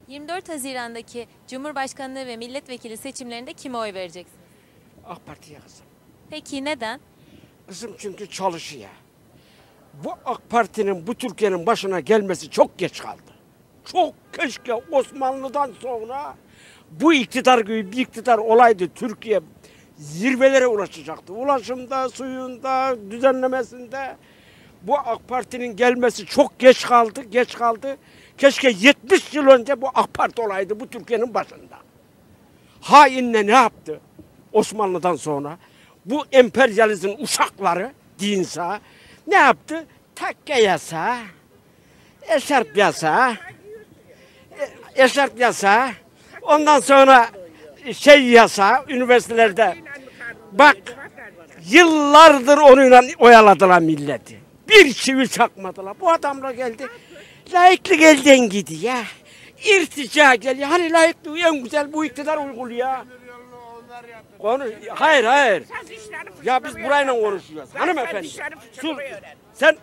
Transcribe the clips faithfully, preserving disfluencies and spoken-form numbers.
yirmi dört Haziran'daki Cumhurbaşkanlığı ve milletvekili seçimlerinde kime oy vereceksiniz? AK Parti'ye kızım. Peki neden? Kızım çünkü çalışıyor. Bu AK Parti'nin bu Türkiye'nin başına gelmesi çok geç kaldı. Çok keşke Osmanlı'dan sonra bu iktidar gibi bir iktidar olaydı, Türkiye zirvelere ulaşacaktı. Ulaşımda, suyunda, düzenlemesinde bu AK Parti'nin gelmesi çok geç kaldı, geç kaldı. Keşke yetmiş yıl önce bu AK Parti olaydı bu Türkiye'nin başında. Hainle ne yaptı Osmanlı'dan sonra? Bu emperyalizmin uşakları dinsa ne yaptı? Takke yasağı, eşarp yasağı, e, eşarp yasağı, ondan sonra şey yasağı üniversitelerde. Bak yıllardır onunla oyaladılar milleti. Bir çivi çakmadılar. Bu adamla geldi. Laiklik elden gidiyor. İrtica geliyor. Hani laiklik en güzel bu iktidar uyguluyor. Konuş. Hayır hayır. Ya biz burayla konuşuyoruz. Hanımefendi. Sus. Sen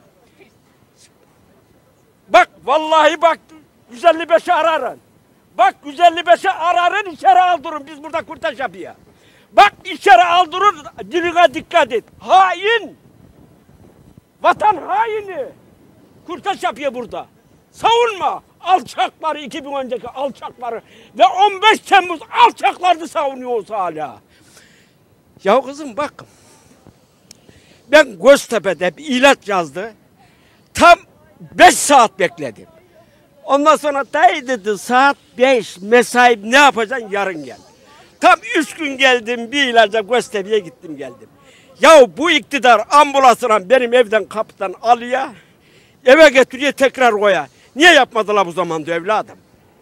bak vallahi bak yüz elli beşi ararın. Bak yüz elli beşi ararın içeri aldırın. Biz burada kurtaş yapıyor. Bak içeri aldırın. Diline dikkat et. Hain. Vatan haini. Kurtaş yapıyor burada. Savunma. Alçakları iki bin önceki alçakları ve on beş Temmuz alçaklarını savunuyorsa hala. Ya kızım bak. Ben Göztepe'de bir ilaç yazdı. Tam beş saat bekledim. Ondan sonra dayı dedi saat beş mesai ne yapacaksın yarın gel. Tam üç gün geldim bir ilaca Göztepe'ye gittim geldim. Ya bu iktidar ambulansla benim evden kapıdan alıyor. Eve getiriyor tekrar koya. Niye yapmadılar bu zamanda evladım?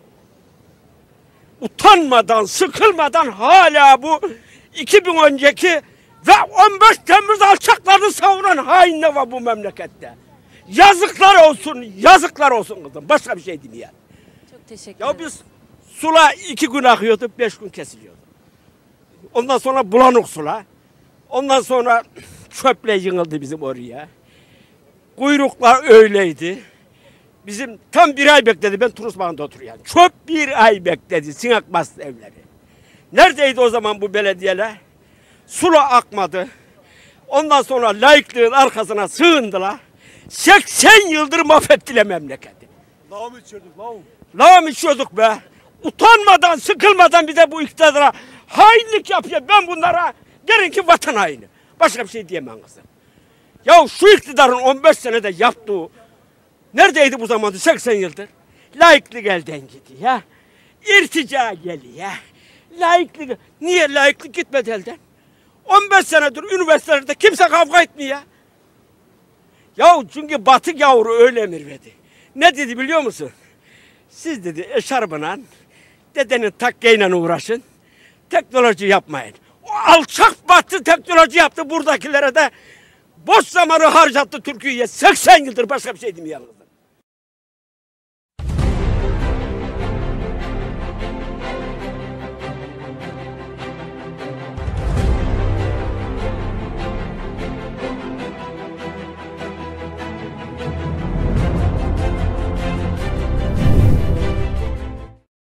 Utanmadan, sıkılmadan hala bu iki bin önceki ve on beş Temmuz alçaklarını savunan hain ne var bu memlekette? Yazıklar olsun, yazıklar olsun kızım. Başka bir şey değil yani. Çok teşekkür Ya ederim. biz sula iki gün akıyordu, beş gün kesiliyordu. Ondan sonra bulanık sula. Ondan sonra çöple yığıldı bizim oraya. Kuyruklar öyleydi. Bizim tam bir ay bekledi. Ben Turusman'da oturuyorum. Çöp bir ay bekledi. Sinek bastı evleri. Neredeydi o zaman bu belediyeler? Sula akmadı. Ondan sonra laikliğin arkasına sığındılar. seksen yıldır mahvettiler memleketi. Lağım içiyorduk, lağım. Lağım içiyorduk be. Utanmadan, sıkılmadan bir de bu iktidara hainlik yapıyor. Ben bunlara derim ki vatan haini. Başka bir şey diyemem kızım. Ya şu iktidarın on beş senede yaptığı neredeydi bu zamanda seksen yıldır? Laiklik elden gidiyor. İrtica geliyor. Laiklik, niye laiklik gitmedi elden? on beş senedir üniversitelerde kimse kavga etmiyor. Ya çünkü Batı gavuru öyle emir verdi. Ne dedi biliyor musun? Siz dedi eşarbına, dedenin takkeyle uğraşın, teknoloji yapmayın. O alçak Batı teknoloji yaptı buradakilere de boş zamanı harcattı Türkiye'ye. seksen yıldır başka bir şey demiyor.